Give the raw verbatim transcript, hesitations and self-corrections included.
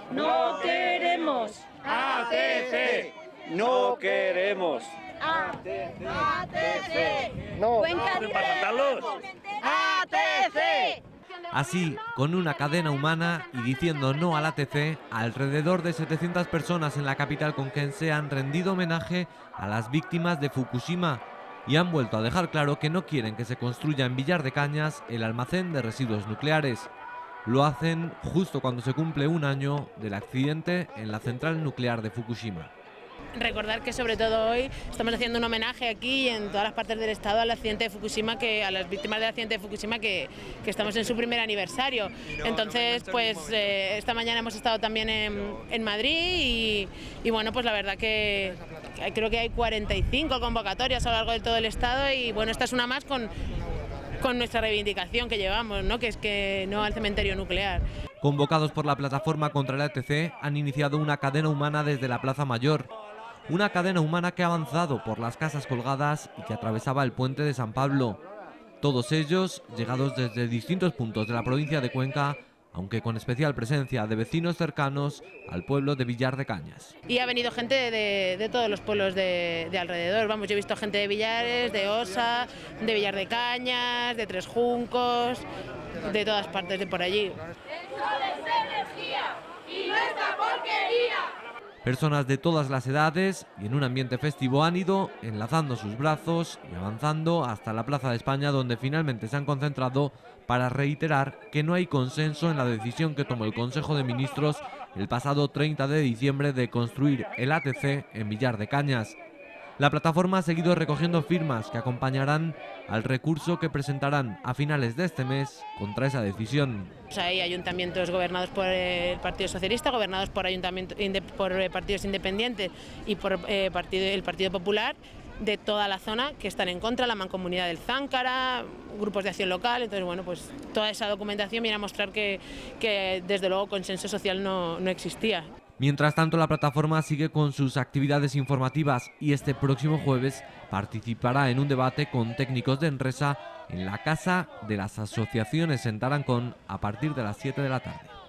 No queremos. A T C. No queremos. A T C. No. A T C. Así, con una cadena humana y diciendo no al A T C, alrededor de setecientas personas en la capital conquense han rendido homenaje a las víctimas de Fukushima y han vuelto a dejar claro que no quieren que se construya en Villar de Cañas el almacén de residuos nucleares. Lo hacen justo cuando se cumple un año del accidente en la central nuclear de Fukushima. Recordar que sobre todo hoy estamos haciendo un homenaje aquí y en todas las partes del estado al accidente de Fukushima, que a las víctimas del accidente de Fukushima, que, que estamos en su primer aniversario. Entonces, pues eh, esta mañana hemos estado también en, en Madrid y, y bueno, pues la verdad que creo que hay cuarenta y cinco convocatorias a lo largo de todo el estado y bueno, esta es una más con, con nuestra reivindicación que llevamos, ¿no? Que es que no al cementerio nuclear. Convocados por la plataforma contra el A T C, han iniciado una cadena humana desde la Plaza Mayor. Una cadena humana que ha avanzado por las casas colgadas y que atravesaba el puente de San Pablo. Todos ellos llegados desde distintos puntos de la provincia de Cuenca, aunque con especial presencia de vecinos cercanos al pueblo de Villar de Cañas. Y ha venido gente de, de todos los pueblos de, de alrededor. Vamos, yo he visto gente de Villares, de Osa, de Villar de Cañas, de Tres Juncos, de todas partes de por allí. Personas de todas las edades y en un ambiente festivo han ido enlazando sus brazos y avanzando hasta la Plaza de España, donde finalmente se han concentrado para reiterar que no hay consenso en la decisión que tomó el Consejo de Ministros el pasado treinta de diciembre de construir el A T C en Villar de Cañas. La plataforma ha seguido recogiendo firmas que acompañarán al recurso que presentarán a finales de este mes contra esa decisión. Hay ayuntamientos gobernados por el Partido Socialista, gobernados por, ayuntamientos, por partidos independientes y por eh, partido, el Partido Popular de toda la zona que están en contra, la Mancomunidad del Záncara, grupos de acción local. Entonces, bueno, pues toda esa documentación viene a mostrar que, que desde luego consenso social no, no existía. Mientras tanto, la plataforma sigue con sus actividades informativas y este próximo jueves participará en un debate con técnicos de Enresa en la Casa de las Asociaciones en Tarancón a partir de las siete de la tarde.